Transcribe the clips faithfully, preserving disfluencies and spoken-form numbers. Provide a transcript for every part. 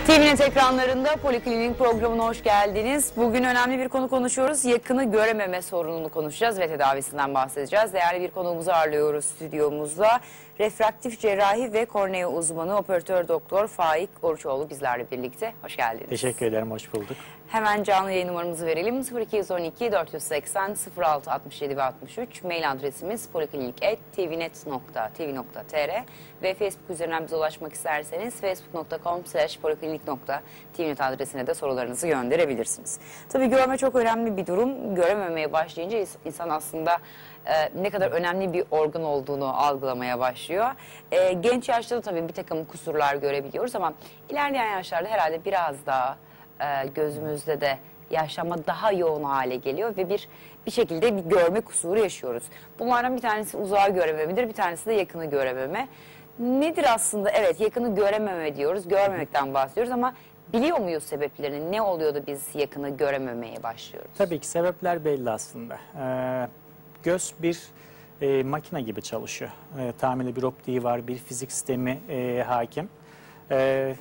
T V Net ekranlarında Poliklinik programına hoş geldiniz. Bugün önemli bir konu konuşuyoruz. Yakını görememe sorununu konuşacağız ve tedavisinden bahsedeceğiz. Değerli bir konuğumuzu ağırlıyoruz stüdyomuzda. Refraktif cerrahi ve kornea uzmanı operatör doktor Faik Oruçoğlu bizlerle birlikte. Hoş geldiniz. Teşekkür ederim, hoş bulduk. Hemen canlı yayın numaramızı verelim. sıfır iki yüz on iki dört yüz seksen sıfır altı altmış yedi ve altmış üç. Mail adresimiz poliklinik at tvnet nokta tv nokta tr ve Facebook üzerinden bize ulaşmak isterseniz facebook nokta com slash poliklinik nokta tvnet adresine de sorularınızı gönderebilirsiniz. Tabii görme çok önemli bir durum. Görememeye başlayınca insan aslında e, ne kadar önemli bir organ olduğunu algılamaya başlıyor. E, genç yaşta da tabii bir takım kusurlar görebiliyoruz ama ilerleyen yaşlarda herhalde biraz daha e, gözümüzde de yaşlanma daha yoğun hale geliyor ve bir bir şekilde bir görme kusuru yaşıyoruz. Bunlardan bir tanesi uzağı görememedir, bir tanesi de yakını görememe. Nedir aslında? Evet, yakını görememe diyoruz, görmemekten bahsediyoruz ama biliyor muyuz sebeplerini? Ne oluyor da biz yakını görememeye başlıyoruz? Tabii ki sebepler belli aslında. Ee, göz bir e, makine gibi çalışıyor. E, tamirli bir optiği var, bir fizik sistemi e, hakim. E,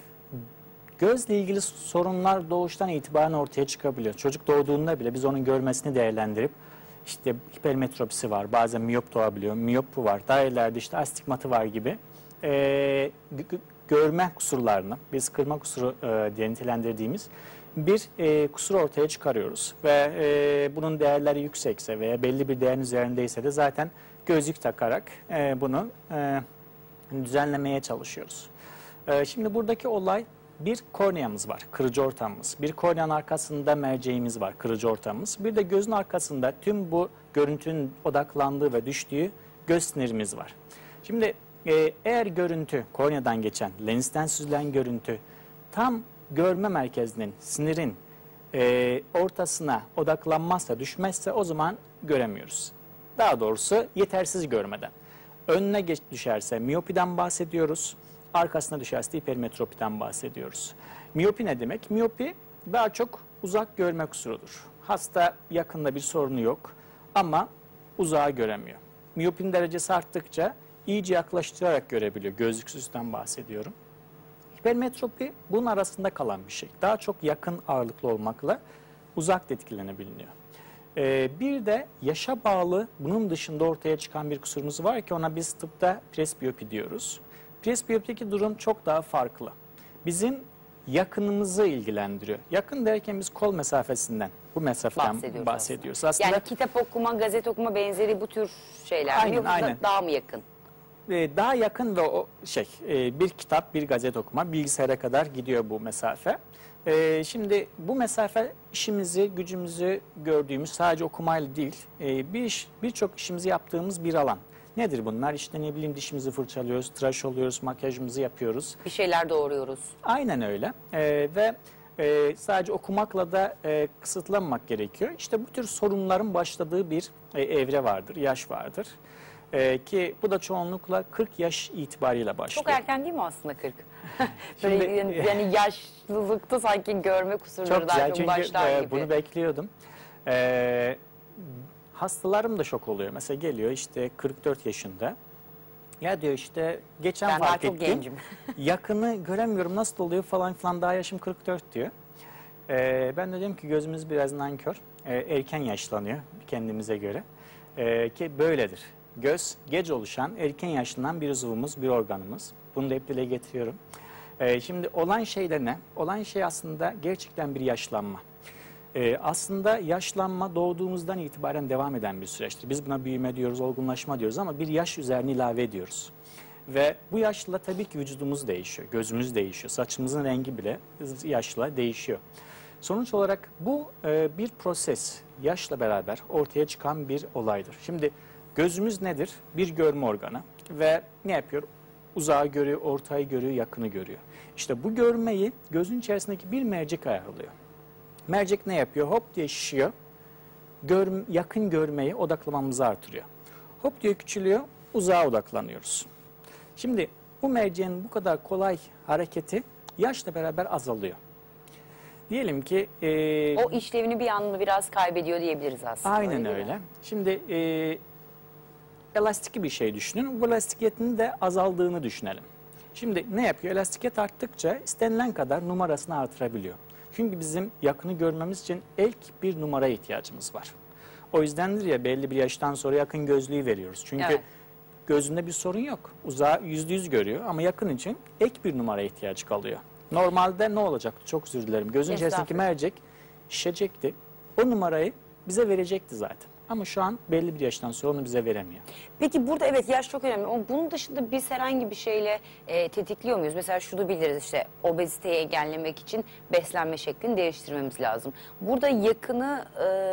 gözle ilgili sorunlar doğuştan itibaren ortaya çıkabiliyor. Çocuk doğduğunda bile biz onun görmesini değerlendirip işte hipermetropisi var, bazen miyop doğabiliyor, miyopu var, daha ileride işte astigmatı var gibi e, görme kusurlarını, biz kırma kusuru e, diye nitelendirdiğimiz bir e, kusur ortaya çıkarıyoruz. Ve e, bunun değerleri yüksekse veya belli bir değerin üzerindeyse de zaten gözlük takarak e, bunu e, düzenlemeye çalışıyoruz. E, şimdi buradaki olay, bir korneamız var, kırıcı ortamımız. Bir korneanın arkasında merceğimiz var, kırıcı ortamımız. Bir de gözün arkasında tüm bu görüntünün odaklandığı ve düştüğü göz sinirimiz var. Şimdi e, eğer görüntü, korneadan geçen, lensten süzülen görüntü tam görme merkezinin, sinirin e, ortasına odaklanmazsa, düşmezse o zaman göremiyoruz. Daha doğrusu yetersiz görmeden. Önüne geç düşerse miyopiden bahsediyoruz. Arkasına düşerse hipermetropiden bahsediyoruz. Miyopi ne demek? Miyopi daha çok uzak görme kusurudur. Hasta yakında bir sorunu yok ama uzağı göremiyor. Miyopinin derecesi arttıkça iyice yaklaştırarak görebiliyor. Gözlüksüzden bahsediyorum. Hipermetropi bunun arasında kalan bir şey. Daha çok yakın ağırlıklı olmakla uzak etkilenebiliyor. Ee, bir de yaşa bağlı bunun dışında ortaya çıkan bir kusurumuz var ki ona biz tıpta presbiyopi diyoruz. Presbiyopteki durum çok daha farklı. Bizim yakınımızı ilgilendiriyor. Yakın derken biz kol mesafesinden, bu mesafeden bahsediyoruz. bahsediyoruz. Aslında, yani kitap okuma, gazete okuma benzeri bu tür şeyler aynen, yoksa aynen. daha mı yakın? Ee, daha yakın ve o şey e, bir kitap, bir gazete okuma, bilgisayara kadar gidiyor bu mesafe. Ee, şimdi bu mesafe işimizi, gücümüzü gördüğümüz sadece okumayla değil, e, bir iş, birçok işimizi yaptığımız bir alan. Nedir bunlar? İşte ne bileyim dişimizi fırçalıyoruz, tıraş oluyoruz, makyajımızı yapıyoruz. Bir şeyler doğuruyoruz. Aynen öyle. Ee, ve e, sadece okumakla da e, kısıtlanmak gerekiyor. İşte bu tür sorunların başladığı bir e, evre vardır, yaş vardır. E, ki bu da çoğunlukla kırk yaş itibariyle başlıyor. Çok erken değil mi aslında kırk? Böyle Şimdi, yani, yani yaşlılıkta sanki görme kusurları çok daha güzel, çok çünkü başlar e, gibi. bunu bekliyordum. E, hastalarım da şok oluyor. Mesela geliyor işte kırk dört yaşında. Ya diyor işte geçen ben fark daha çok ettim. gencim. Yakını göremiyorum, nasıl oluyor falan filan, daha yaşım kırk dört diyor. Ee, ben de diyorum ki gözümüz biraz nankör. Ee, erken yaşlanıyor kendimize göre. Ee, ki böyledir. Göz geç oluşan, erken yaşlanan bir uzvumuz, bir organımız. Bunu da hep dile getiriyorum. Ee, şimdi olan şey de ne? Olan şey aslında gerçekten bir yaşlanma. Ee, aslında yaşlanma doğduğumuzdan itibaren devam eden bir süreçtir. Biz buna büyüme diyoruz, olgunlaşma diyoruz ama bir yaş üzerine ilave ediyoruz. Ve bu yaşla tabii ki vücudumuz değişiyor, gözümüz değişiyor, saçımızın rengi bile yaşla değişiyor. Sonuç olarak bu e, bir proses, yaşla beraber ortaya çıkan bir olaydır. Şimdi gözümüz nedir? Bir görme organı ve ne yapıyor? Uzağı görüyor, ortayı görüyor, yakını görüyor. İşte bu görmeyi gözün içerisindeki bir mercek ayarlıyor. Mercek ne yapıyor? Hop diye şişiyor. Gör, yakın görmeyi odaklamamızı artırıyor. Hop diye küçülüyor, uzağa odaklanıyoruz. Şimdi bu merceğin bu kadar kolay hareketi yaşla beraber azalıyor. Diyelim ki... E, o işlevini bir anda biraz kaybediyor diyebiliriz aslında. Aynen öyle. öyle. Şimdi e, elastik bir şey düşünün. Bu elastikiyetinin de azaldığını düşünelim. Şimdi ne yapıyor? Elastiket arttıkça istenilen kadar numarasını artırabiliyor. Çünkü bizim yakını görmemiz için ilk bir numaraya ihtiyacımız var. O yüzdendir ya belli bir yaştan sonra yakın gözlüğü veriyoruz. Çünkü Evet. gözünde bir sorun yok. Uzağı yüzde yüz görüyor ama yakın için ek bir numaraya ihtiyaç kalıyor. Normalde ne olacaktı? Çok özür dilerim. Gözün içerisindeki Estağfurullah. mercek şişecekti. O numarayı bize verecekti zaten. Ama şu an belli bir yaştan sonra onu bize veremiyor. Peki burada evet yaş çok önemli ama bunun dışında biz herhangi bir şeyle e, tetikliyor muyuz? Mesela şunu biliriz işte obeziteyi engellemek için beslenme şeklini değiştirmemiz lazım. Burada yakını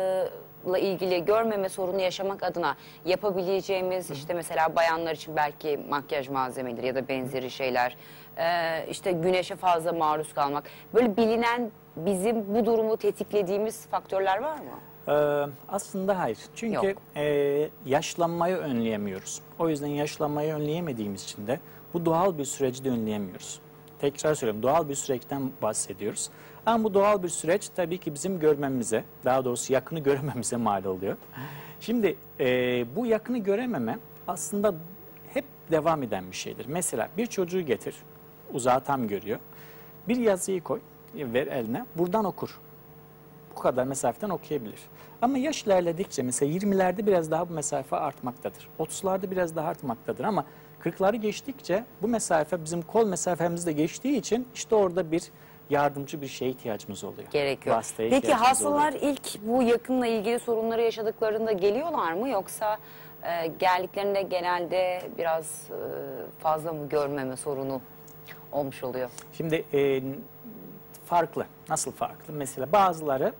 e, ile ilgili görmeme sorunu yaşamak adına yapabileceğimiz işte mesela bayanlar için belki makyaj malzemeleri ya da benzeri şeyler, e, işte güneşe fazla maruz kalmak, böyle bilinen bizim bu durumu tetiklediğimiz faktörler var mı? Ee, aslında hayır. Çünkü Yok. e, yaşlanmayı önleyemiyoruz. O yüzden yaşlanmayı önleyemediğimiz için de bu doğal bir süreci de önleyemiyoruz. Tekrar söylüyorum, doğal bir süreçten bahsediyoruz. Ama bu doğal bir süreç tabii ki bizim görmemize, daha doğrusu yakını görememize mal oluyor. Şimdi e, bu yakını görememe aslında hep devam eden bir şeydir. Mesela bir çocuğu getir, uzağı tam görüyor. Bir yazıyı koy, ver eline, buradan okur. Bu kadar mesafeden okuyabilir. Ama yaş ilerledikçe mesela yirmilerde biraz daha bu mesafe artmaktadır. otuzlarda biraz daha artmaktadır ama kırkları geçtikçe bu mesafe bizim kol mesafemizde geçtiği için işte orada bir yardımcı bir şeye ihtiyacımız oluyor. Gerekiyor. Vasıtaya Peki ihtiyacımız hastalar oluyor. ilk bu yakınla ilgili sorunları yaşadıklarında geliyorlar mı yoksa e, geldiklerinde genelde biraz e, fazla mı görmeme sorunu olmuş oluyor? Şimdi e, farklı. Nasıl farklı? Mesela bazıları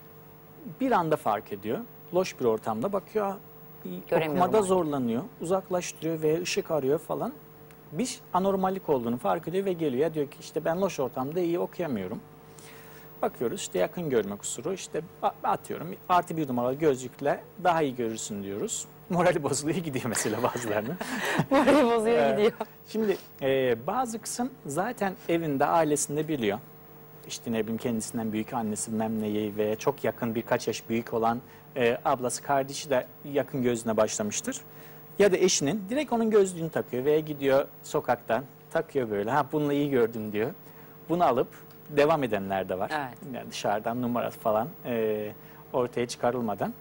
bir anda fark ediyor. Loş bir ortamda bakıyor. Göremiyorum Okumada artık. zorlanıyor. Uzaklaştırıyor ve ışık arıyor falan. Bir anormallik olduğunu fark ediyor ve geliyor. Ya diyor ki işte ben loş ortamda iyi okuyamıyorum. Bakıyoruz işte yakın görme kusuru, işte atıyorum artı bir numaralı gözlükle daha iyi görürsün diyoruz. Morali bozuluyor, gidiyor mesela bazılarının. Morali bozuyor Ee, gidiyor. Şimdi e, bazı kısım zaten evinde, ailesinde biliyor. İşte ne bileyim kendisinden büyük annesi bilmem neyi ve çok yakın birkaç yaş büyük olan e, ablası, kardeşi de yakın gözüne başlamıştır. Ya da eşinin direkt onun gözlüğünü takıyor ve gidiyor sokaktan takıyor böyle. Ha bununla iyi gördüm diyor. Bunu alıp devam edenler de var. Evet. Yani dışarıdan numara falan e, ortaya çıkarılmadan.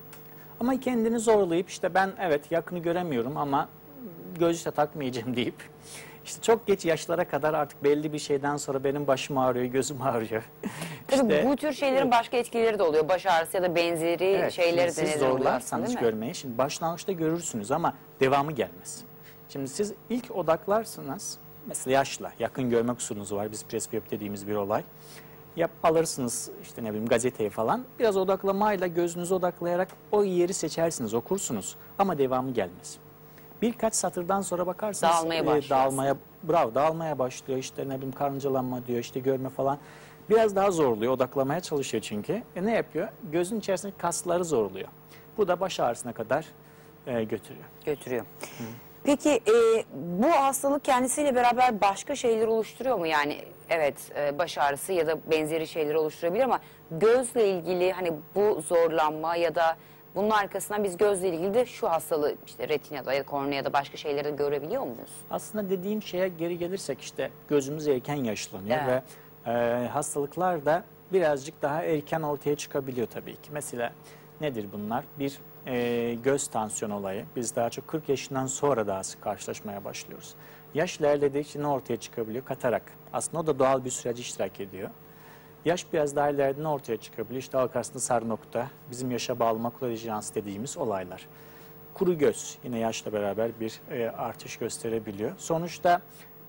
Ama kendini zorlayıp işte ben evet yakını göremiyorum ama gözlük de takmayacağım deyip işte çok geç yaşlara kadar artık belli bir şeyden sonra benim başım ağrıyor, gözüm ağrıyor. Tabii İşte, bu tür şeylerin başka etkileri de oluyor. Baş ağrısı ya da benzeri evet, şeyleri de siz neden oluyor aslında, zorlarsanız değil mi? görmeyi, şimdi başlangıçta görürsünüz ama devamı gelmez. Şimdi siz ilk odaklarsınız, mesela yaşla, yakın görme kusurunuz var, biz presbiyop dediğimiz bir olay. Yap, alırsınız işte ne bileyim gazeteyi falan, biraz odaklamayla gözünüzü odaklayarak o yeri seçersiniz, okursunuz ama devamı gelmez. Birkaç satırdan sonra bakarsınız Dağılmaya başlıyor dağılmaya, bravo, dağılmaya başlıyor, işte ne bileyim karıncalanma diyor, işte görme falan. Biraz daha zorluyor, odaklamaya çalışıyor çünkü. E ne yapıyor? Gözün içerisindeki kasları zorluyor. Bu da baş ağrısına kadar e, götürüyor. Götürüyor. Peki e, bu hastalık kendisiyle beraber başka şeyler oluşturuyor mu? Yani evet e, baş ağrısı ya da benzeri şeyler oluşturabilir ama gözle ilgili hani bu zorlanma ya da bunun arkasından biz gözle ilgili de şu hastalığı işte retinada ya da korneada başka şeyleri de görebiliyor muyuz? Aslında dediğim şeye geri gelirsek işte gözümüz erken yaşlanıyor Evet. ve e, hastalıklar da birazcık daha erken ortaya çıkabiliyor tabii ki. Mesela nedir bunlar? Bir e, göz tansiyon olayı. Biz daha çok kırk yaşından sonra daha sık karşılaşmaya başlıyoruz. Yaş ilerledikçe ne ortaya çıkabiliyor? Katarak. Aslında o da doğal bir süreci iştirak ediyor. Yaş biraz daha ileride ne ortaya çıkabiliyor? İşte halk arasında sarı nokta, bizim yaşa bağlı makula dejenerasyonu dediğimiz olaylar. Kuru göz yine yaşla beraber bir e, artış gösterebiliyor. Sonuçta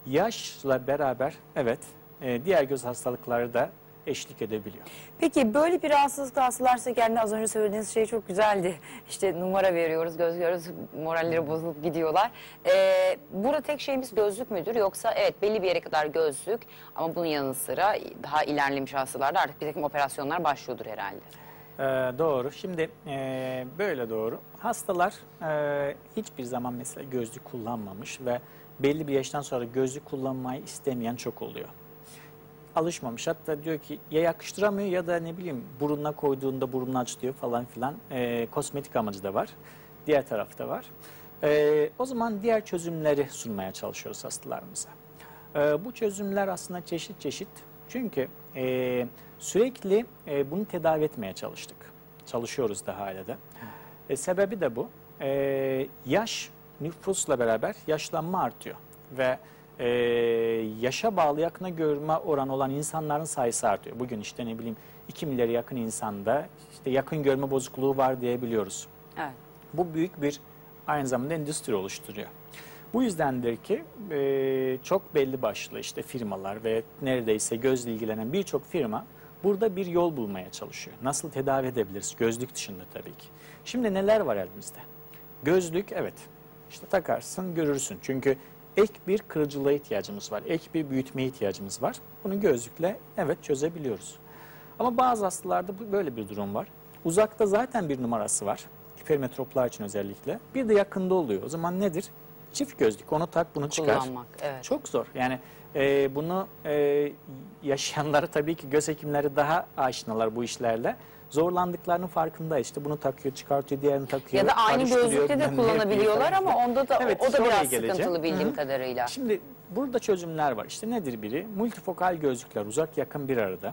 yaşla beraber evet e, diğer göz hastalıkları da eşlik edebiliyor. Peki böyle bir rahatsızlıkla hastalarsa kendi az önce söylediğiniz şey çok güzeldi. İşte numara veriyoruz, göz görüyoruz, moralleri bozulup gidiyorlar. Ee, burada tek şeyimiz gözlük müdür? Yoksa evet belli bir yere kadar gözlük ama bunun yanı sıra daha ilerlemiş hastalarda artık bir takım operasyonlar başlıyordur herhalde. Ee, doğru. Şimdi e, böyle doğru. Hastalar e, hiçbir zaman mesela gözlük kullanmamış ve belli bir yaştan sonra gözlük kullanmayı istemeyen çok oluyor. Alışmamış. Hatta diyor ki ya yakıştıramıyor ya da ne bileyim burununa koyduğunda burnunu açlıyor falan filan. E, kosmetik amacı da var. Diğer tarafta var. E, o zaman diğer çözümleri sunmaya çalışıyoruz hastalarımıza. E, bu çözümler aslında çeşit çeşit. Çünkü e, sürekli e, bunu tedavi etmeye çalıştık. Çalışıyoruz da hala da. E, sebebi de bu. E, yaş nüfusla beraber yaşlanma artıyor. Ve e, yaşa bağlı yakına görme oranı olan insanların sayısı artıyor. Bugün işte ne bileyim iki milyara yakın insanda işte yakın görme bozukluğu var diyebiliyoruz. Evet. Bu büyük bir aynı zamanda endüstri oluşturuyor. Bu yüzdendir ki e, çok belli başlı işte firmalar ve neredeyse gözle ilgilenen birçok firma burada bir yol bulmaya çalışıyor. Nasıl tedavi edebiliriz? Gözlük dışında tabii ki. Şimdi neler var elimizde? Gözlük evet işte takarsın görürsün. Çünkü ek bir kırıcılığa ihtiyacımız var. Ek bir büyütmeye ihtiyacımız var. Bunu gözlükle evet çözebiliyoruz. Ama bazı hastalarda böyle bir durum var. Uzakta zaten bir numarası var. Hipermetroplar için özellikle. Bir de yakında oluyor. O zaman nedir? Çift gözlük. Onu tak, bunu çıkar. Kullanmak, evet. Çok zor. Yani e, bunu e, yaşayanları tabii ki göz hekimleri daha aşinalar bu işlerle. Zorlandıklarının farkındayız. İşte bunu takıyor, çıkartıyor, diğerini takıyor. Ya da aynı karıştırıyor, gözlükte de bilmem ne kullanabiliyorlar yapıyor. ama onda da Evet, o da oraya biraz geleceğim. sıkıntılı bildiğim Hı-hı. kadarıyla. Şimdi burada çözümler var. İşte nedir biri? Multifokal gözlükler uzak yakın bir arada.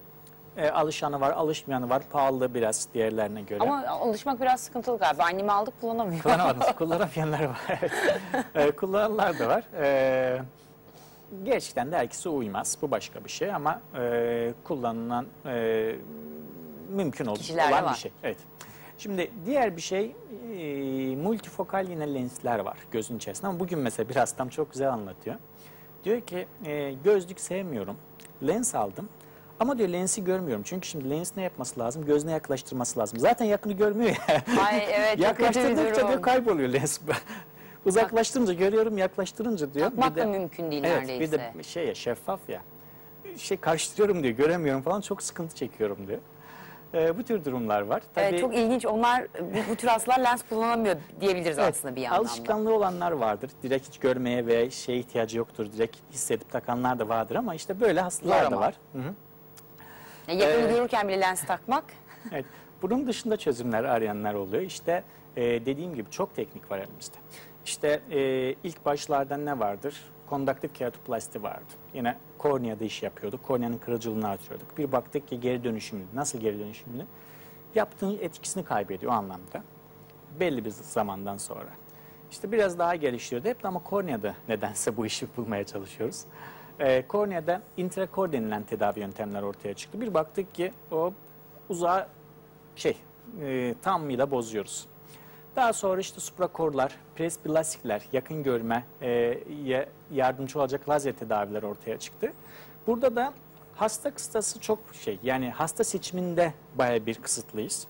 E, alışanı var, alışmayanı var. Pahalı biraz diğerlerine göre. Ama alışmak biraz sıkıntılı galiba. Annemi aldık kullanamıyor. Kullanamadınız. Kullanamayanlar var. Evet. e, kullananlar da var. E, gerçekten de herkese uymaz. Bu başka bir şey ama e, kullanılan e, mümkün olan Kişilerde var. bir şey. Evet. Şimdi diğer bir şey e, multifokal yine lensler var gözün içerisinde ama bugün mesela bir hastam çok güzel anlatıyor. Diyor ki e, gözlük sevmiyorum. Lens aldım. Ama diyor lensi görmüyorum. Çünkü şimdi lens ne yapması lazım? Gözüne yaklaştırması lazım. Zaten yakını görmüyor ya. Ay evet, çok kötü bir Yaklaştırdıkça durum. diyor kayboluyor lens. Uzaklaştırınca görüyorum, yaklaştırınca diyor. Takmak bir da de, mümkün değil evet, neredeyse. bir de şey ya, şeffaf ya. Şey karıştırıyorum diyor, göremiyorum falan, çok sıkıntı çekiyorum diyor. Ee, bu tür durumlar var. Tabii, Evet, çok ilginç. Onlar bu, bu tür hastalar lens kullanamıyor diyebiliriz evet, aslında bir yandan da. alışkanlığı olanlar vardır. Direkt hiç görmeye veya şeye ihtiyacı yoktur. Direkt hissedip takanlar da vardır ama işte böyle hastalar Var da ama. var. Hı hı. Yani yakını Ee, görürken bile lens takmak. Evet. Bunun dışında çözümler arayanlar oluyor. İşte e, dediğim gibi çok teknik var elimizde. İşte e, ilk başlarda ne vardır? Konduktif keratoplasti vardı. Yine korneada iş yapıyorduk. Korneanın kırıcılığını artırıyorduk. Bir baktık ki geri dönüşümlü. Nasıl geri dönüşümlü? Yaptığın etkisini kaybediyor o anlamda. Belli bir zamandan sonra. İşte biraz daha geliştiriyordu. Hep de ama korneada nedense bu işi bulmaya çalışıyoruz. E, korneada intrakor denilen tedavi yöntemler ortaya çıktı. Bir baktık ki o uzağa şey e, tamamıyla bozuyoruz. Daha sonra işte suprakorlar, presbilastikler, yakın görme e, yardımcı olacak lazer tedaviler ortaya çıktı. Burada da hasta kıstası çok şey, yani hasta seçiminde bayağı bir kısıtlıyız.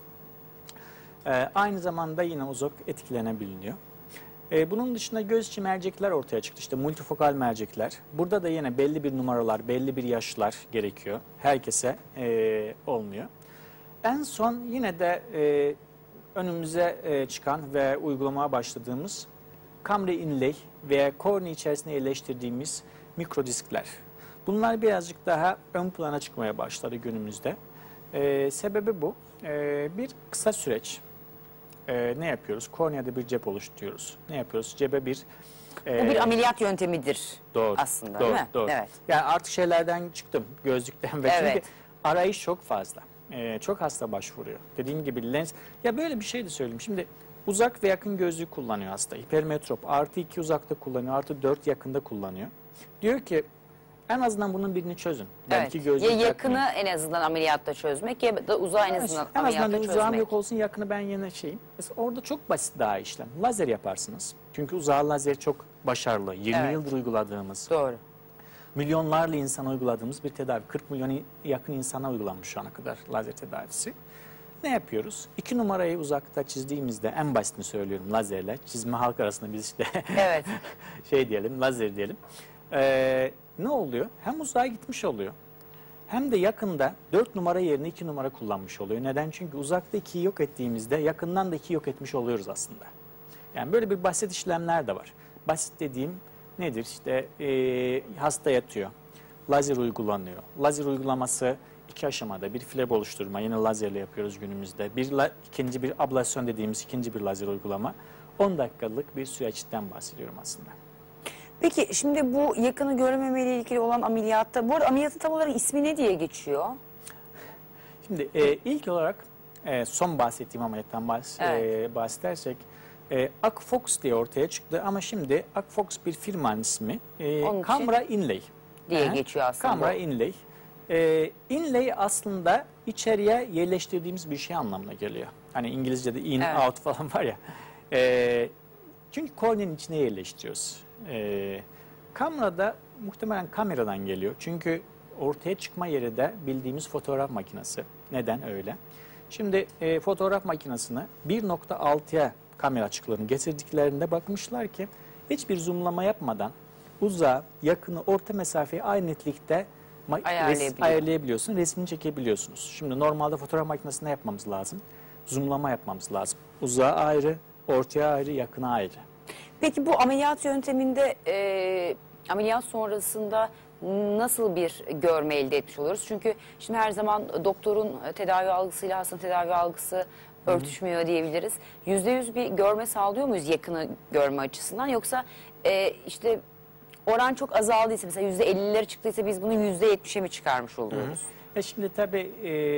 E, aynı zamanda yine uzak etkilenebiliyor. E, bunun dışında göz içi mercekler ortaya çıktı. İşte multifokal mercekler. Burada da yine belli bir numaralar, belli bir yaşlar gerekiyor. Herkese e, olmuyor. En son yine de e, önümüze e, çıkan ve uygulamaya başladığımız kamera inlay veya kornea içerisine yerleştirdiğimiz mikrodiskler. Bunlar birazcık daha ön plana çıkmaya başladı günümüzde. E, sebebi bu. E, bir kısa süreç. E, ne yapıyoruz? Korneada bir cep oluşturuyoruz. Ne yapıyoruz? Cebe bir... E, Bu bir ameliyat yöntemidir doğru, aslında doğru, değil mi? Doğru. Evet. Yani artık şeylerden çıktım, gözlükten ve Evet. çünkü arayış çok fazla. Ee, çok hasta başvuruyor. Dediğim gibi lens. Ya böyle bir şey de söyleyeyim. Şimdi uzak ve yakın gözlüğü kullanıyor hasta. Hipermetrop artı iki uzakta kullanıyor, artı dört yakında kullanıyor. Diyor ki en azından bunun birini çözün. Belki Evet. gözlük Ya yakını takmayın. en azından ameliyatta çözmek ya da uzağı en azından En azından ameliyatta uzağım çözmek. yok olsun, yakını ben yine şeyim. Mesela orada çok basit daha işlem. Lazer yaparsınız. Çünkü uzağı lazer çok başarılı. yirmi Evet. yıldır uyguladığımız. Doğru. Milyonlarla insana uyguladığımız bir tedavi. kırk milyona yakın insana uygulanmış şu ana kadar lazer tedavisi. Ne yapıyoruz? İki numarayı uzakta çizdiğimizde, en basitini söylüyorum lazerle. Çizme halk arasında biz işte Evet. şey diyelim, lazer diyelim. Ee, ne oluyor? Hem uzağa gitmiş oluyor. Hem de yakında dört numara yerine iki numara kullanmış oluyor. Neden? Çünkü uzakta ikiyi yok ettiğimizde yakından da ikiyi yok etmiş oluyoruz aslında. Yani böyle bir basit işlemler de var. Basit dediğim nedir? İşte e, hasta yatıyor, lazer uygulanıyor. Lazer uygulaması iki aşamada. Bir fleb oluşturma, yine lazerle yapıyoruz günümüzde. Bir la, ikinci bir ablasyon dediğimiz ikinci bir lazer uygulama. on dakikalık bir süreçten bahsediyorum aslında. Peki şimdi bu yakını görememe ile ilgili olan ameliyatta, bu arada ameliyatın tam olarak ismi ne diye geçiyor? Şimdi e, ilk olarak e, son bahsettiğim ameliyattan bahs Evet. e, bahsedersek e, Akfox diye ortaya çıktı ama şimdi Akfox bir firmanın ismi. E, Onun için Camera Inlay diye Aha, geçiyor aslında. Camera bu. Inlay. E, inlay aslında içeriye yerleştirdiğimiz bir şey anlamına geliyor. Hani İngilizce'de in, Evet. out falan var ya. E, çünkü korneanın içine yerleştiriyoruz. E, kamerada muhtemelen kameradan geliyor. Çünkü ortaya çıkma yeri de bildiğimiz fotoğraf makinesi. Neden öyle? Şimdi e, fotoğraf makinesini bir nokta altıya kamera açıklarını getirdiklerinde bakmışlar ki hiçbir zoomlama yapmadan uzağa, yakını, orta mesafeyi aynı netlikte ma- res- Ayarlayabiliyor. ayarlayabiliyorsun, resmini çekebiliyorsunuz. Şimdi normalde fotoğraf makinesinde yapmamız lazım. Zoomlama yapmamız lazım. Uzağa ayrı, ortaya ayrı, yakına ayrı. Peki bu ameliyat yönteminde e, ameliyat sonrasında nasıl bir görme elde etmiş oluruz? Çünkü şimdi her zaman doktorun tedavi algısıyla hastanın tedavi algısı örtüşmüyor diyebiliriz. Yüzde yüz bir görme sağlıyor muyuz yakını görme açısından? Yoksa e, işte oran çok azaldıysa, mesela yüzde ellilere çıktıysa biz bunu yüzde yetmişe mi çıkarmış oluyoruz? E şimdi tabii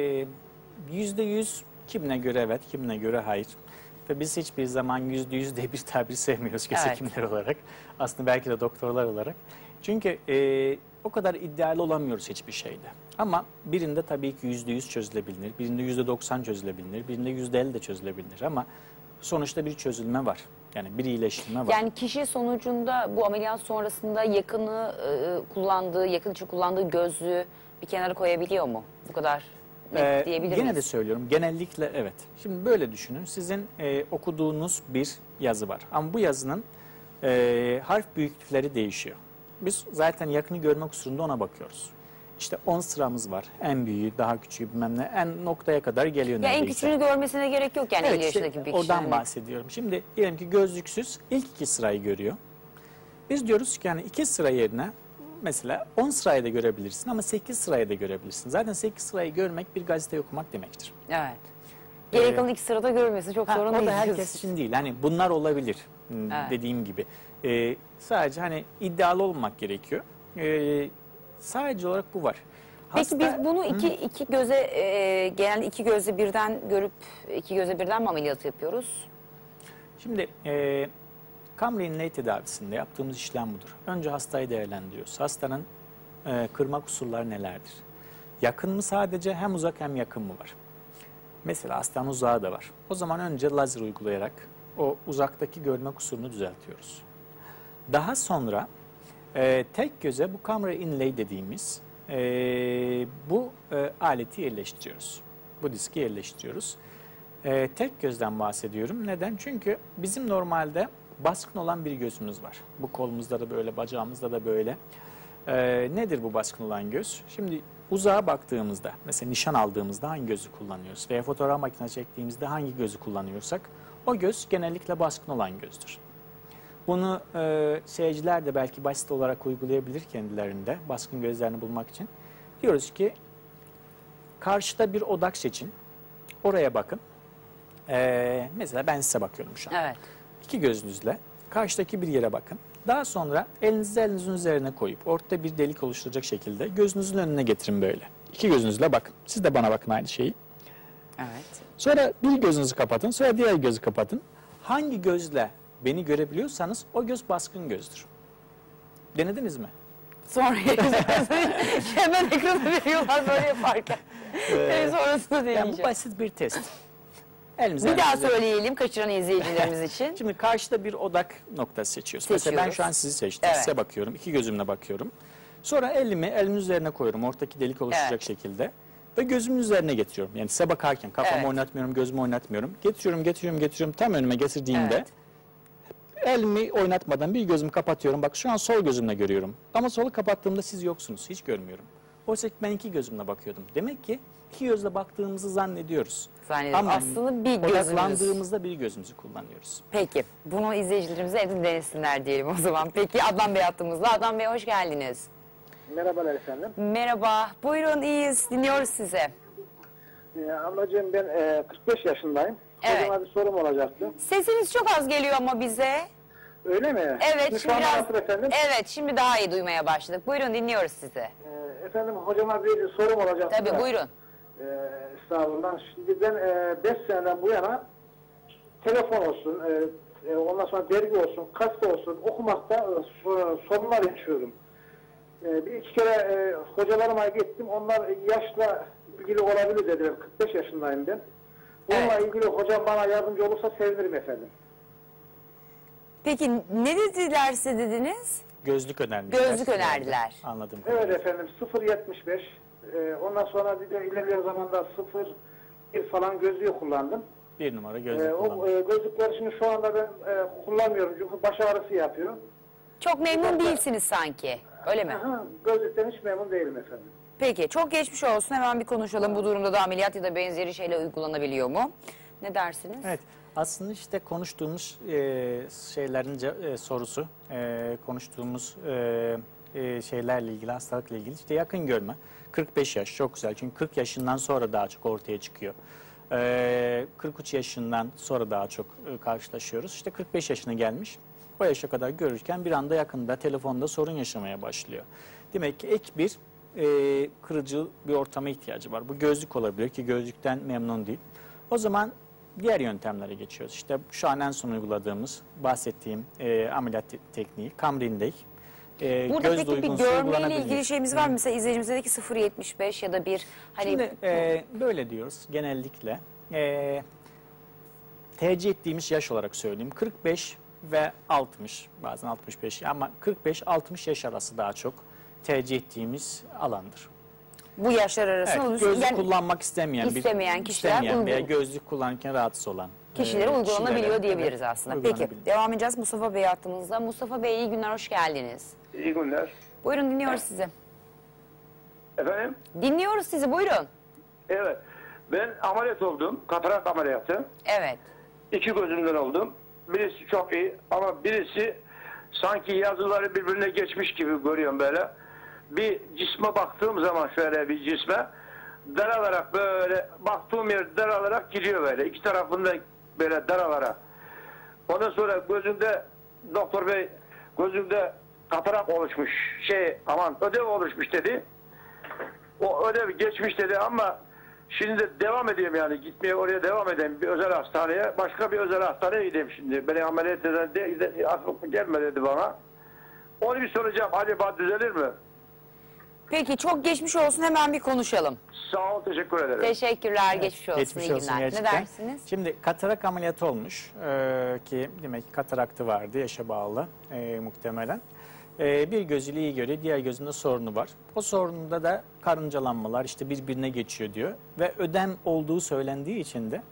e, yüzde yüz kimine göre evet, kimine göre hayır. Ve biz hiçbir zaman yüzde yüz diye bir tabir sevmiyoruz göz Evet. hekimleri olarak. Aslında belki de doktorlar olarak. Çünkü e, o kadar iddialı olamıyoruz hiçbir şeyde. Ama birinde tabii ki yüzde yüz çözülebilir, birinde yüzde doksan çözülebilir, birinde yüzde elli de çözülebilir. Ama sonuçta bir çözülme var. Yani bir iyileştirme var. Yani kişi sonucunda bu ameliyat sonrasında yakını e, kullandığı, yakın için kullandığı gözlüğü bir kenara koyabiliyor mu? Bu kadar net Ee, diyebilir Gene miyiz? de söylüyorum. Genellikle evet. Şimdi böyle düşünün. Sizin e, okuduğunuz bir yazı var. Ama bu yazının e, harf büyüklükleri değişiyor. Biz zaten yakını görme kusurunda ona bakıyoruz. İşte on sıramız var. En büyüğü, daha küçüğü bilmem ne. En noktaya kadar geliyor Ya en neredeyse. küçüğünü görmesine gerek yok yani Evet, elli işte yaşındaki bir oradan kişinin. bahsediyorum. Şimdi diyelim ki gözlüksüz ilk iki sırayı görüyor. Biz diyoruz ki yani iki sıra yerine mesela on sırayı da görebilirsin ama sekiz sırayı da görebilirsin. Zaten sekiz sırayı görmek bir gazete okumak demektir. Evet. Geri Ee, kalan iki sırada görmesi çok Ha, sorun o değil. da herkes için değil. Hani bunlar olabilir hmm, Evet. dediğim gibi. Ee, sadece hani iddialı olmak gerekiyor. Ee, sadece olarak bu var. Peki Hasta- biz bunu iki, iki göze, e, genelde iki gözle birden görüp iki göze birden mi ameliyat yapıyoruz? Şimdi e, Camera Inlay tedavisinde yaptığımız işlem budur. Önce hastayı değerlendiriyoruz. Hastanın e, kırma kusurları nelerdir? Yakın mı sadece, hem uzak hem yakın mı var? Mesela hastanın uzağı da var. O zaman önce lazer uygulayarak o uzaktaki görme kusurunu düzeltiyoruz. Daha sonra e, tek göze bu Camera Inlay dediğimiz e, bu e, aleti yerleştiriyoruz. Bu diski yerleştiriyoruz. E, tek gözden bahsediyorum. Neden? Çünkü bizim normalde baskın olan bir gözümüz var. Bu kolumuzda da böyle, bacağımızda da böyle. E, nedir bu baskın olan göz? Şimdi uzağa baktığımızda, mesela nişan aldığımızda hangi gözü kullanıyoruz? Veya fotoğraf makinesi çektiğimizde hangi gözü kullanıyorsak o göz genellikle baskın olan gözdür. Bunu e, seyirciler de belki basit olarak uygulayabilir kendilerinde baskın gözlerini bulmak için. Diyoruz ki karşıda bir odak seçin, oraya bakın. Ee, mesela ben size bakıyorum şu an. Evet. İki gözünüzle karşıdaki bir yere bakın. Daha sonra elinizi elinizin üzerine koyup ortada bir delik oluşturacak şekilde gözünüzün önüne getirin böyle. İki gözünüzle bakın. Siz de bana bakın aynı şeyi. Evet. Sonra bir gözünüzü kapatın, sonra diğer gözü kapatın. Hangi gözle beni görebiliyorsanız o göz baskın gözdür. Denediniz mi? Sonra hemen ekranı veriyorlar böyle yaparken. Ee, sonrasında Yani bu deneyeceğim. basit bir test. Elimizi Bir daha elinize- söyleyelim kaçıran izleyicilerimiz için. Şimdi karşıda bir odak noktası seçiyoruz. Mesela ben Seçiyoruz. şu an sizi seçtim. Evet. Size bakıyorum. İki gözümle bakıyorum. Sonra elimi elimin üzerine koyuyorum. Ortadaki delik oluşacak Evet. şekilde. Ve gözümün üzerine getiriyorum. Yani size bakarken kafamı Evet. oynatmıyorum, gözümü oynatmıyorum. Getiriyorum, getiriyorum, getiriyorum. Tam önüme getirdiğimde Evet. elimi oynatmadan bir gözümü kapatıyorum. Bak şu an sol gözümle görüyorum. Ama solu kapattığımda siz yoksunuz. Hiç görmüyorum. Oysa ki ben iki gözümle bakıyordum. Demek ki iki gözle baktığımızı zannediyoruz. Zannediyorum. Ama Aslında bir gözümüz. odaklandığımızda bir gözümüzü kullanıyoruz. Peki. Bunu izleyicilerimize evde denesinler diyelim o zaman. Peki Adnan Bey hattımızda. Adnan Bey hoş geldiniz. Merhabalar efendim. Merhaba. Buyurun iyiyiz. Dinliyoruz sizi. Ee, ablacığım ben e, kırk beş yaşındayım. Evet. Hocama bir sorum olacaktı. Sesiniz çok az geliyor ama bize. Öyle mi? Evet, Şu şimdi an biraz, nasıl efendim? evet, şimdi daha iyi duymaya başladık. Buyurun, dinliyoruz sizi. Ee, efendim hocama bir sorum olacak. Tabii, da. buyurun. Ee, estağfurullah. Şimdi ben beş seneden bu yana telefon olsun, e, e, ondan sonra dergi olsun, gazete olsun okumakta e, so- sorunlar yaşıyorum. E, bir iki kere e, hocalarıma gittim. Onlar yaşla ilgili olabilir dediler. kırk beş yaşındayım ben. Bununla Evet. ilgili hocam bana yardımcı olursa sevinirim efendim. Peki ne dediler size dediniz? Gözlük önerdiler. Gözlük önerdiler. Anladım. Evet efendim sıfır yetmiş beş. E, ondan sonra bir de ilerleyen zamanda sıfır bir falan gözlüğü kullandım. Bir numara E, gözlük o kullandım. e, gözlükleri şimdi şu anda ben e, kullanmıyorum çünkü baş ağrısı yapıyor. Çok memnun değilsiniz sanki. Öyle mi? Aha, gözlükten hiç memnun değilim efendim. Peki, çok geçmiş olsun. Hemen bir konuşalım. Bu durumda da ameliyat ya da benzeri şeyler uygulanabiliyor mu? Ne dersiniz? Evet, aslında işte konuştuğumuz e, şeylerin ce- e, sorusu, e, konuştuğumuz e, e, şeylerle ilgili, hastalıkla ilgili işte yakın görme. kırk beş yaş çok güzel çünkü kırk yaşından sonra daha çok ortaya çıkıyor. E, kırk üç yaşından sonra daha çok e, karşılaşıyoruz. İşte kırk beş yaşına gelmiş, o yaşa kadar görürken bir anda yakında telefonda sorun yaşamaya başlıyor. Demek ki ek bir e, kırıcı bir ortama ihtiyacı var. Bu gözlük olabilir ki gözlükten memnun değil. O zaman diğer yöntemlere geçiyoruz. İşte şu an en son uyguladığımız, bahsettiğim e, ameliyat te- tekniği, Camrindey. E, Burada gözle peki bir uygunsa görmeyle uygulanabiliyor. ilgili şeyimiz var mı? Mesela izleyicimiz dedi ki sıfır yetmiş beş ya da bir hani Şimdi e, böyle diyoruz genellikle. E, tercih ettiğimiz yaş olarak söyleyeyim. kırk beş ve altmış, bazen altmış beş ama kırk beş altmış yaş arası daha çok tercih ettiğimiz alandır. bu yaşlar arasında Evet, onu- gözlük yani kullanmak istemeyen, istemeyen bir, kişiler istemeyen veya uygun. gözlük kullanırken rahatsız olan kişilere e, uygulanabiliyor kişilere, diyebiliriz evet, aslında. Peki, uygulanabilir. devam edeceğiz. Mustafa Bey hattımızda. Mustafa Bey iyi günler, hoş geldiniz. İyi günler. Buyurun, dinliyoruz sizi. Efendim? Dinliyoruz sizi, buyurun. Evet. Ben ameliyat oldum. Katarak ameliyatı. Evet. İki gözümden oldum. Birisi çok iyi ama birisi sanki yazıları birbirine geçmiş gibi görüyorum böyle. Bir cisme baktığım zaman şöyle bir cisme daralarak böyle baktığım yer daralarak gidiyor böyle. İki tarafında böyle daralarak. Ondan sonra gözümde doktor bey gözümde katarak oluşmuş şey aman ödev oluşmuş dedi. O ödev geçmiş dedi ama şimdi de devam edeyim yani gitmeye oraya devam edeyim bir özel hastaneye. Başka bir özel hastaneye gideyim şimdi. Beni ameliyat eden de, de, aklıma gelme dedi bana. Onu bir soracağım acaba düzelir mi? Peki, çok geçmiş olsun, hemen bir konuşalım. Sağ ol teşekkür ederim. Teşekkürler, geçmiş olsun, Geçmiş iyi olsun günler. Ne gerçekten. dersiniz? Şimdi katarak ameliyatı olmuş e, ki demek ki kataraktı vardı yaşa bağlı e, muhtemelen. E, bir gözüyle iyi görüyor, diğer gözünde sorunu var. O sorununda da karıncalanmalar işte birbirine geçiyor diyor ve ödem olduğu söylendiği için de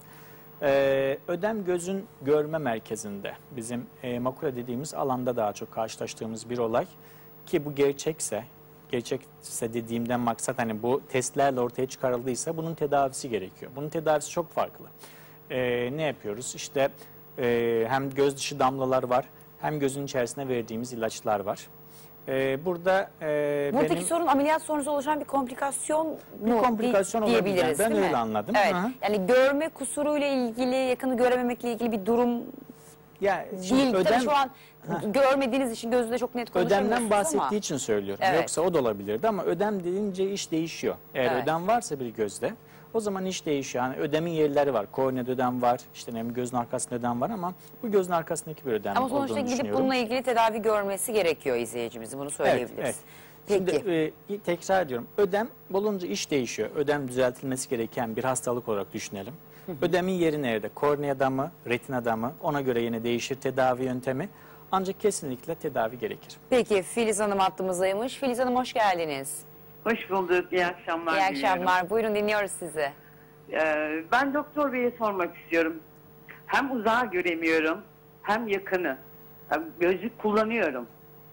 e, ödem gözün görme merkezinde bizim e, makula dediğimiz alanda daha çok karşılaştığımız bir olay ki bu gerçekse gerçekse dediğimden maksat hani bu testlerle ortaya çıkarıldıysa bunun tedavisi gerekiyor. Bunun tedavisi çok farklı. Ee, ne yapıyoruz? İşte e, hem göz dışı damlalar var hem gözün içerisine verdiğimiz ilaçlar var. Ee, burada e, Buradaki benim sorun ameliyat sonrası oluşan bir komplikasyon mu Bir komplikasyon di- olabilir. diyebiliriz, Ben değil öyle mi? anladım. Evet. Hı hı. Yani görme kusuruyla ilgili, yakını görememekle ilgili bir durum ya şimdi değil. Tabii ödem şu an görmediğiniz için gözünde çok net konuşamıyorsunuz ödemden bahsettiği ama. için söylüyorum. Evet. Yoksa o da olabilirdi ama ödem deyince iş değişiyor. Eğer Evet. ödem varsa bir gözde o zaman iş değişiyor. Yani ödemin yerleri var. Korneada ödem var. İşte ne bileyim, gözün arkasında ödem var ama bu gözün arkasındaki bir ödem Ama sonuçta olduğunu gidip düşünüyorum. bununla ilgili tedavi görmesi gerekiyor izleyicimizin. Bunu söyleyebiliriz. Evet, Peki. Şimdi e, tekrar ediyorum. Ödem olunca iş değişiyor. Ödem düzeltilmesi gereken bir hastalık olarak düşünelim. Ödemin yeri nerede? Korneada mı, retinada mı? Ona göre yine değişir tedavi yöntemi. Ancak kesinlikle tedavi gerekir. Peki, Filiz Hanım hattımızdaymış. Filiz Hanım hoş geldiniz. Hoş bulduk. İyi akşamlar. İyi diliyorum. akşamlar. Buyurun, dinliyoruz sizi. Ee, ben doktor beye sormak istiyorum. Hem uzağa göremiyorum hem yakını. Yani gözlük kullanıyorum.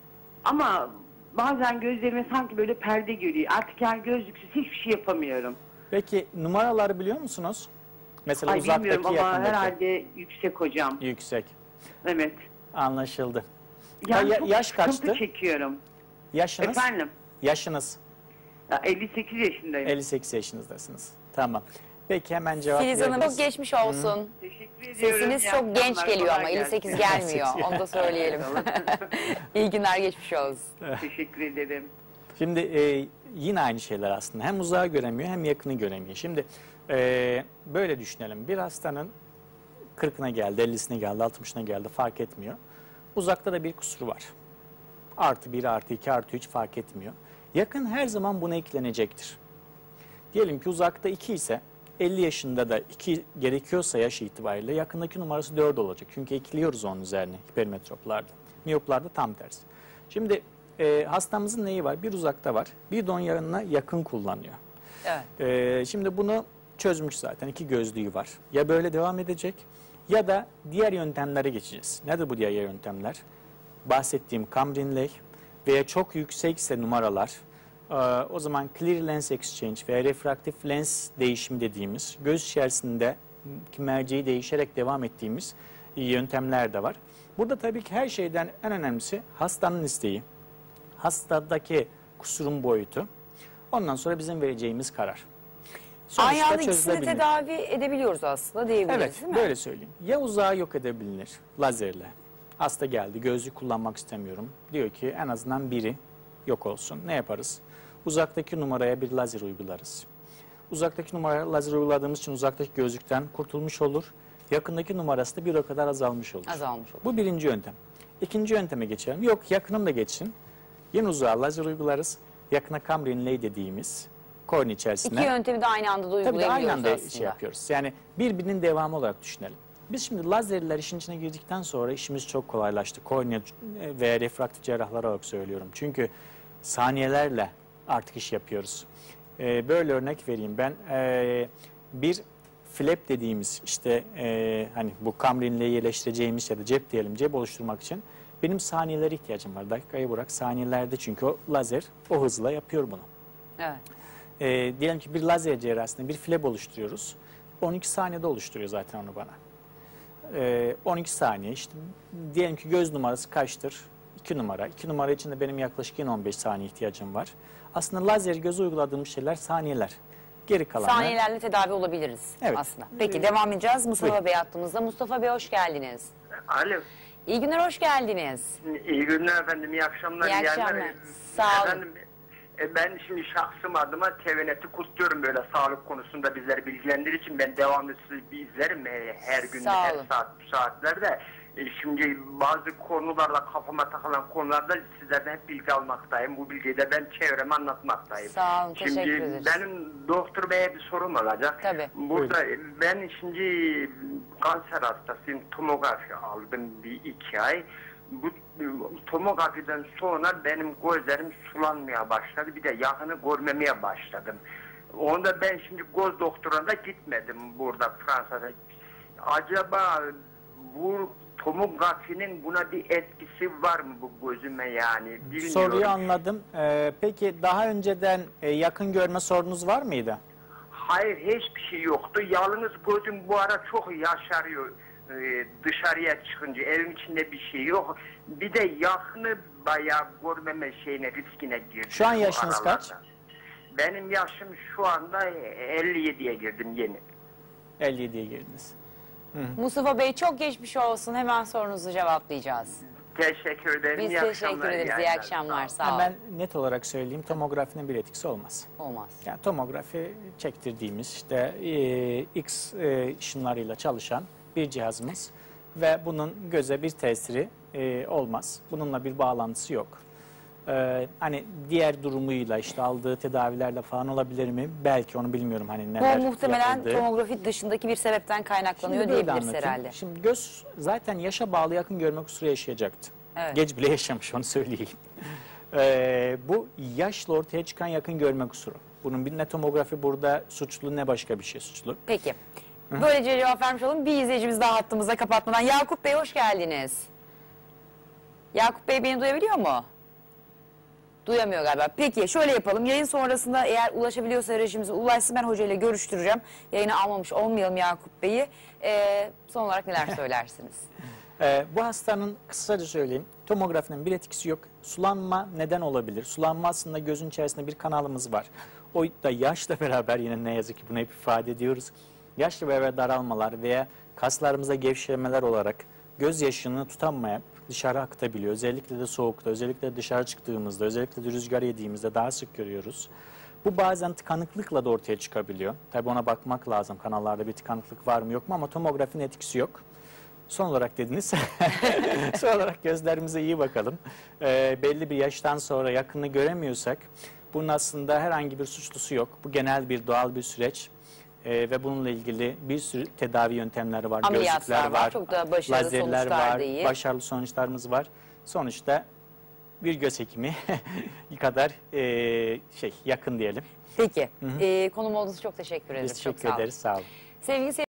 Ama bazen gözlerime sanki böyle perde geliyor. Artık yani gözlüksüz hiçbir şey yapamıyorum. Peki numaraları biliyor musunuz? Mesela Ay uzaktaki, bilmiyorum ama yakındaki. herhalde yüksek hocam. Yüksek. Evet. Anlaşıldı. Yani Ya- çok yaş sıkıntı kaçtı? çekiyorum. Yaşınız? Efendim? Yaşınız. Ya elli sekiz yaşındayım. elli sekiz yaşınızdasınız. Tamam. Peki hemen cevap Filiz Hanım verebiliriz. çok geçmiş olsun. Teşekkür ediyorum. Sesiniz İyi çok genç akşamlar, geliyor ama kolay elli sekiz gelsin. gelmiyor. Onu da söyleyelim. İyi günler, geçmiş olsun. Teşekkür ederim. Şimdi e, yine aynı şeyler aslında. Hem uzağı göremiyor hem yakını göremiyor. Şimdi e, böyle düşünelim. Bir hastanın kırkına geldi, ellisine geldi, altmışına geldi fark etmiyor. Uzakta da bir kusur var. Artı bir, artı iki, artı üç fark etmiyor. Yakın her zaman buna eklenecektir. Diyelim ki uzakta iki ise elli yaşında da iki gerekiyorsa yaş itibariyle yakındaki numarası dört olacak. Çünkü ekliyoruz onun üzerine hipermetroplarda. Miyoplarda tam tersi. Şimdi e, hastamızın neyi var? Bir uzakta var. Bir de onun yanına yakın kullanıyor. Evet. E, şimdi bunu çözmüş zaten. İki gözlüğü var. Ya böyle devam edecek ya da diğer yöntemlere geçeceğiz. Nedir bu diğer yöntemler? Bahsettiğim Cambrin-Lay veya çok yüksekse numaralar, e, o zaman Clear Lens Exchange veya refraktif lens değişimi dediğimiz göz içerisinde merceği değişerek devam ettiğimiz yöntemler de var. Burada tabii ki her şeyden en önemlisi hastanın isteği, hastadaki kusurun boyutu, ondan sonra bizim vereceğimiz karar. Sonuçta Aynı anda ikisini çözülebilir. tedavi edebiliyoruz aslında diyebiliriz, Evet, değil mi? böyle söyleyeyim. Ya uzağı yok edebilir lazerle. Hasta geldi, gözlük kullanmak istemiyorum. Diyor ki en azından biri yok olsun. Ne yaparız? Uzaktaki numaraya bir lazer uygularız. Uzaktaki numaraya lazer uyguladığımız için uzaktaki gözlükten kurtulmuş olur. Yakındaki numarası da bir o kadar azalmış olur. Azalmış olur. Bu birinci yöntem. İkinci yönteme geçelim. Yok, yakınım da geçsin. Yine uzağa lazer uygularız. Yakına Cambrin-Lay dediğimiz kornea içerisine. İki yöntemi de aynı anda da Tabii de uygulayabiliyoruz aynı anda aslında. şey yapıyoruz. Yani birbirinin devamı olarak düşünelim. Biz şimdi lazerler işin içine girdikten sonra işimiz çok kolaylaştı. Kornea ve refraktif cerrahlar olarak söylüyorum. Çünkü saniyelerle artık iş yapıyoruz. Ee, böyle örnek vereyim ben. Ee, bir flap dediğimiz işte e, hani bu Cambrin-Lay'i yerleştireceğimiz ya da cep diyelim, cep oluşturmak için benim saniyelere ihtiyacım var. Dakikayı bırak saniyelerde, çünkü o lazer o hızla yapıyor bunu. Evet. E, diyelim ki bir lazer cerrahisinde bir flap oluşturuyoruz. on iki saniyede oluşturuyor zaten onu bana. E, on iki saniye işte diyelim ki göz numarası kaçtır? iki numara. iki numara için de benim yaklaşık yine on beş saniye ihtiyacım var. Aslında lazer göze uyguladığımız şeyler saniyeler. Geri kalanlar. Saniyelerle tedavi olabiliriz Evet. aslında. Peki devam edeceğiz. Mustafa Buyurun. Bey hattımızda. Mustafa Bey hoş geldiniz. Alo. İyi günler, hoş geldiniz. İyi günler efendim, iyi akşamlar. İyi yayınlar. akşamlar. Sağ olun. Efendim, e, ben şimdi şahsım adıma T V Net'i kutluyorum, böyle sağlık konusunda bizleri bilgilendirir için ben devamlı sizi bir izlerim e, her gün, Sağ her olun. saat, bu saatlerde. E, şimdi bazı konularla kafama takılan konularda sizlerden hep bilgi almaktayım. Bu bilgiyi de ben çevreme anlatmaktayım. Sağ olun, Şimdi teşekkür ederiz. benim doktor beye bir sorum olacak. Tabii. Burada ben şimdi kanser hastasıyım, tomografi aldım bir iki ay. Bu tomografiden sonra benim gözlerim sulanmaya başladı. Bir de yakını görmemeye başladım. Onda ben şimdi göz doktoruna da gitmedim burada Fransa'da. Acaba bu tomografinin buna bir etkisi var mı bu gözüme yani? Bilmiyorum. Soruyu anladım. Ee, peki daha önceden e, yakın görme sorunuz var mıydı? Hayır, hiçbir şey yoktu. Yalnız gözüm bu ara çok yaşarıyor. Ee, dışarıya çıkınca evin içinde bir şey yok. Bir de yakını bayağı görmeme şeyine, riskine girdim. Şu an bu yaşınız aralarda. kaç? Benim yaşım şu anda elli yediye girdim yeni. elli yediye girdiniz. Mustafa Bey çok geçmiş olsun. Hemen sorunuzu cevaplayacağız. Teşekkür ederim. Biz iyi teşekkür akşamlar, ederiz. İyi yayınlar. akşamlar. Sağ Sağ Ha, olun. ben net olarak söyleyeyim, tomografinin bir etkisi olmaz. Olmaz. Yani tomografi çektirdiğimiz işte e, X e, ışınlarıyla çalışan bir cihazımız ve bunun göze bir tesiri e, olmaz. Bununla bir bağlantısı yok. E, hani diğer durumuyla işte aldığı tedavilerle falan olabilir mi? Belki, onu bilmiyorum hani Bu neler muhtemelen yapıldı. tomografi dışındaki bir sebepten kaynaklanıyor Şimdi böyle diyebiliriz anlatayım. herhalde. Şimdi göz zaten yaşa bağlı yakın görme kusuru yaşayacaktı. Evet. Geç bile yaşamış, onu söyleyeyim. Ee, bu yaşla ortaya çıkan yakın görme kusuru. Bunun bir ne tomografi burada suçlu ne başka bir şey suçlu. Peki. Böylece cevap vermiş olalım. Bir izleyicimiz daha hattımıza kapatmadan. Yakup Bey hoş geldiniz. Yakup Bey beni duyabiliyor mu? Duyamıyor galiba. Peki şöyle yapalım. Yayın sonrasında eğer ulaşabiliyorsa rejimize ulaşsın. Ben hocayla görüştüreceğim. Yayını almamış olmayalım Yakup Bey'i. Ee, son olarak neler söylersiniz? Ee, bu hastanın kısaca söyleyeyim, tomografinin bir etkisi yok. Sulanma neden olabilir? Sulanma aslında gözün içerisinde bir kanalımız var. O da yaşla beraber, yine ne yazık ki bunu hep ifade ediyoruz. Yaşla beraber daralmalar veya kaslarımıza gevşemeler olarak gözyaşını tutamayıp dışarı akıtabiliyor. Özellikle de soğukta, özellikle de dışarı çıktığımızda, özellikle de rüzgar yediğimizde daha sık görüyoruz. Bu bazen tıkanıklıkla da ortaya çıkabiliyor. Tabii ona bakmak lazım, kanallarda bir tıkanıklık var mı yok mu, ama tomografinin etkisi yok. Son olarak dediniz. Son olarak gözlerimize iyi bakalım. Ee, belli bir yaştan sonra yakını göremiyorsak bunun aslında herhangi bir suçlusu yok. Bu genel bir doğal bir süreç. Ee, ve bununla ilgili bir sürü tedavi yöntemleri var. Ameliyatlar Gözlükler var, var, çok da başarılı lazerler sonuçlar var, da iyi. başarılı sonuçlarımız var. Sonuçta bir göz hekimi kadar e, şey yakın diyelim. Peki. Ee, konum olduğunuz için çok teşekkür ederiz. Biz Çok teşekkür sağ olun. ederiz. Sağ olun. Sevgili